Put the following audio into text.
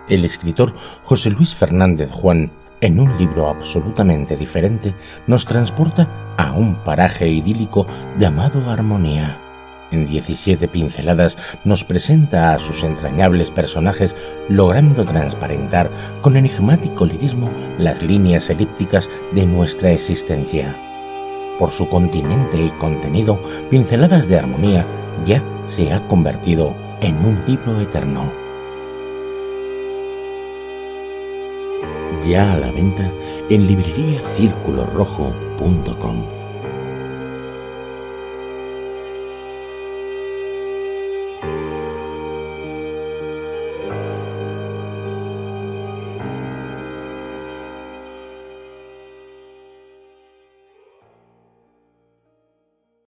El escritor José Luis Fernández Juan, en un libro absolutamente diferente, nos transporta a un paraje idílico llamado Armonía. En 17 pinceladas nos presenta a sus entrañables personajes, logrando transparentar con enigmático lirismo las líneas elípticas de nuestra existencia. Por su continente y contenido, Pinceladas de Armonía ya se ha convertido en un libro eterno. Ya a la venta en libreriacirculorrojo.com.